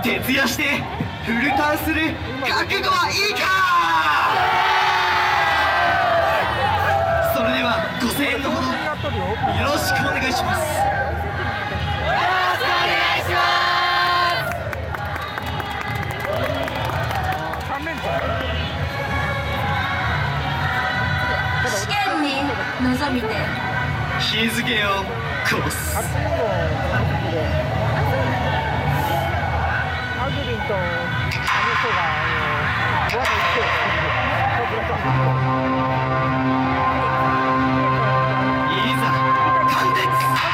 徹夜してフルターンする覚悟はいいか。それでは5000円のほどよろしくお願いします。 試験に臨みて日付を越す。 アグリンとあの人がボアの人をいざ貫徹。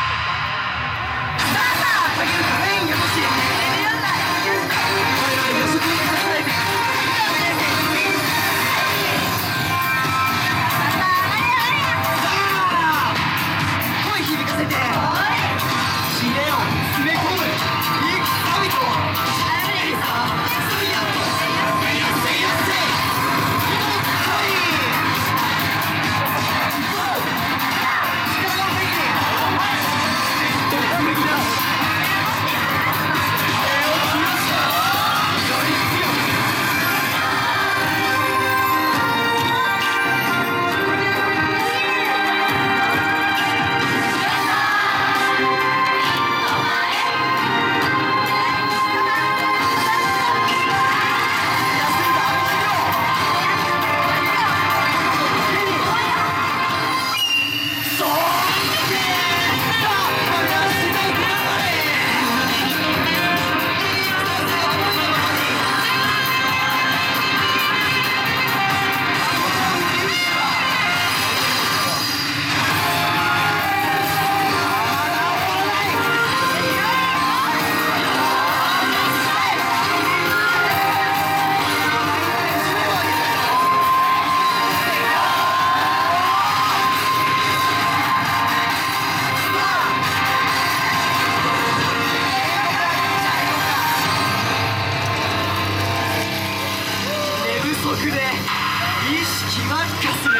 で意識は化する。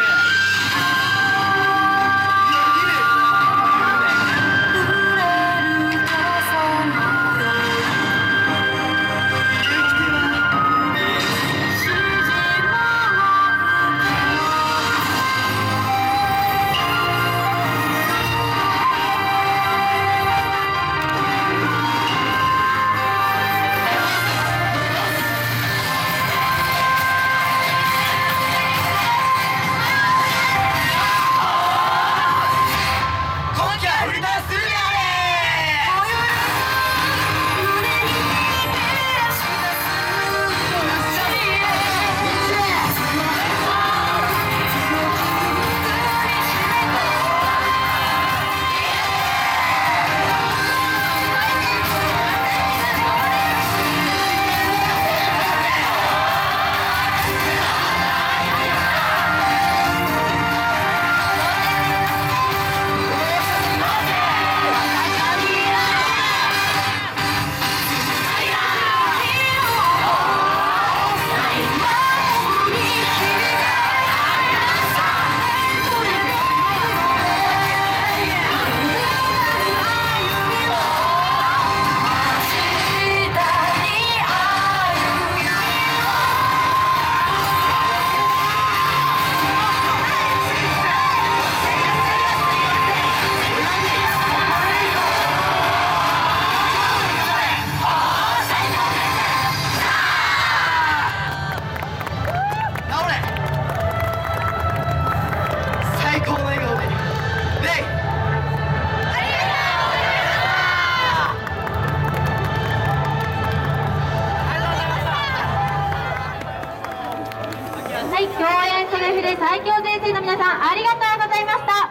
はい、共演それふれ最強前線の皆さんありがとうございました。